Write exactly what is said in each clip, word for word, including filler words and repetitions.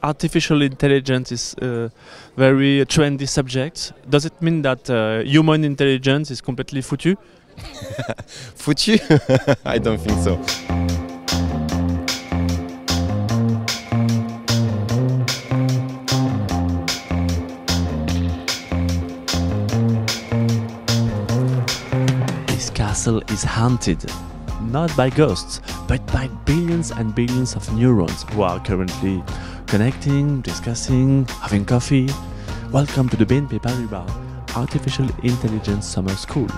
artificial intelligence is a very trendy subject. Does it mean that uh, human intelligence is completely foutu? Foutu? I don't think so. This castle is haunted, not by ghosts, but by billions and billions of neurons who are currently connecting, discussing, having coffee. Welcome to the B N P Paribas Artificial Intelligence Summer School.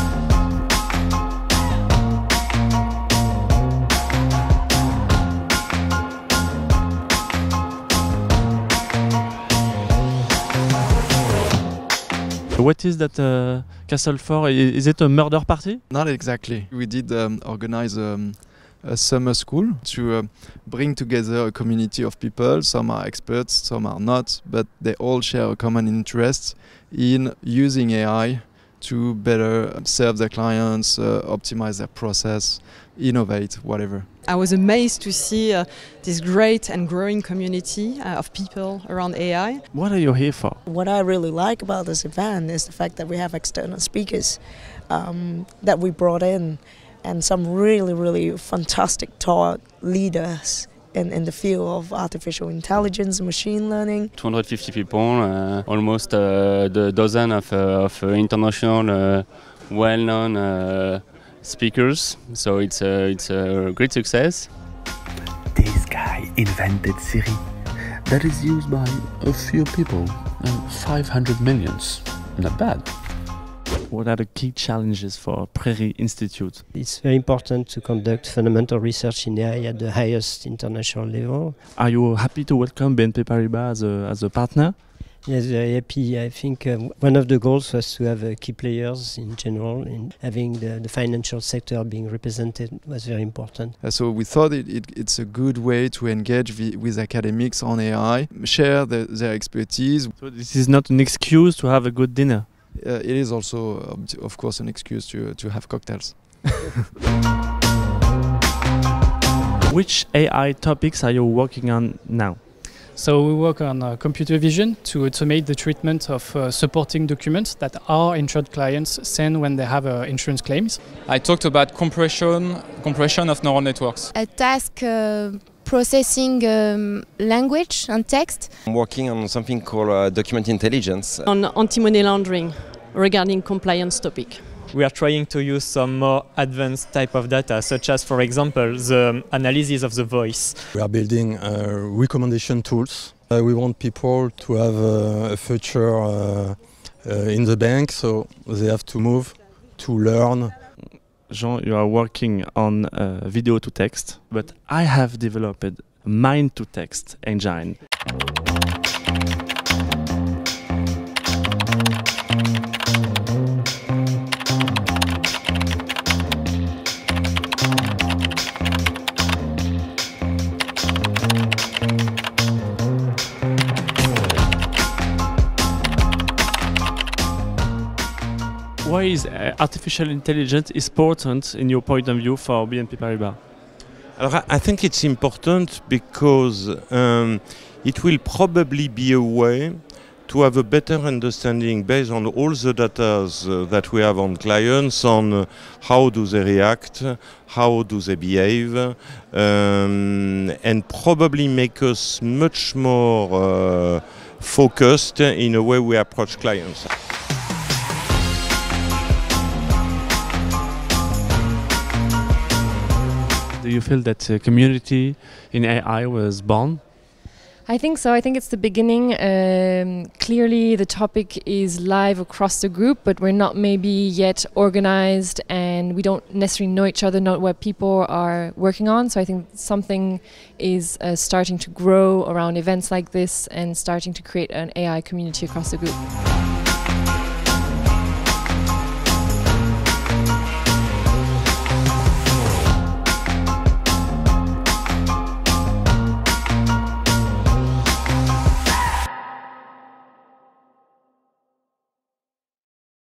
What is that uh, castle for? Is it a murder party? Not exactly. We did um, organize um, a summer school to uh, bring together a community of people. Some are experts, some are not, but they all share a common interest in using A I to better serve their clients, uh, optimize their process, innovate, whatever. I was amazed to see uh, this great and growing community uh, of people around A I. What are you here for? What I really like about this event is the fact that we have external speakers um, that we brought in, and some really, really fantastic thought leaders in, in the field of artificial intelligence and machine learning. two hundred fifty people, uh, almost uh, the dozen of, uh, of uh, international uh, well-known uh, speakers, so it's a, it's a great success. This guy invented Siri that is used by a few people and five hundred millions. Not bad. What are the key challenges for Prairie Institute? It's very important to conduct fundamental research in A I at the highest international level. Are you happy to welcome B N P Paribas as a, as a partner? Yes, very happy. I think uh, one of the goals was to have uh, key players in general, and having the, the financial sector being represented was very important. Uh, so we thought it, it, it's a good way to engage vi with academics on A I, share the, their expertise. So this is not an excuse to have a good dinner? Uh, it is also, uh, of course, an excuse to, to have cocktails. Which A I topics are you working on now? So we work on uh, computer vision to automate the treatment of uh, supporting documents that our insured clients send when they have uh, insurance claims. I talked about compression, compression of neural networks. A task uh, processing um, language and text. I'm working on something called uh, document intelligence. On anti-money laundering regarding compliance topic. We are trying to use some more advanced type of data, such as, for example, the analysis of the voice. We are building uh, recommendation tools. Uh, we want people to have uh, a future uh, uh, in the bank, so they have to move to learn. Jean, you are working on uh, video to text, but I have developed a mind to text engine. Why is uh, artificial intelligence important in your point of view for B N P Paribas? Alors, I think it's important because um, it will probably be a way to have a better understanding based on all the data uh, that we have on clients on uh, how do they react, how do they behave, um, and probably make us much more uh, focused in the way we approach clients. Do you feel that a community in A I was born? I think so. I think it's the beginning. Um, clearly the topic is live across the group, but we're not maybe yet organized and we don't necessarily know each other, know what people are working on. So I think something is uh, starting to grow around events like this and starting to create an A I community across the group.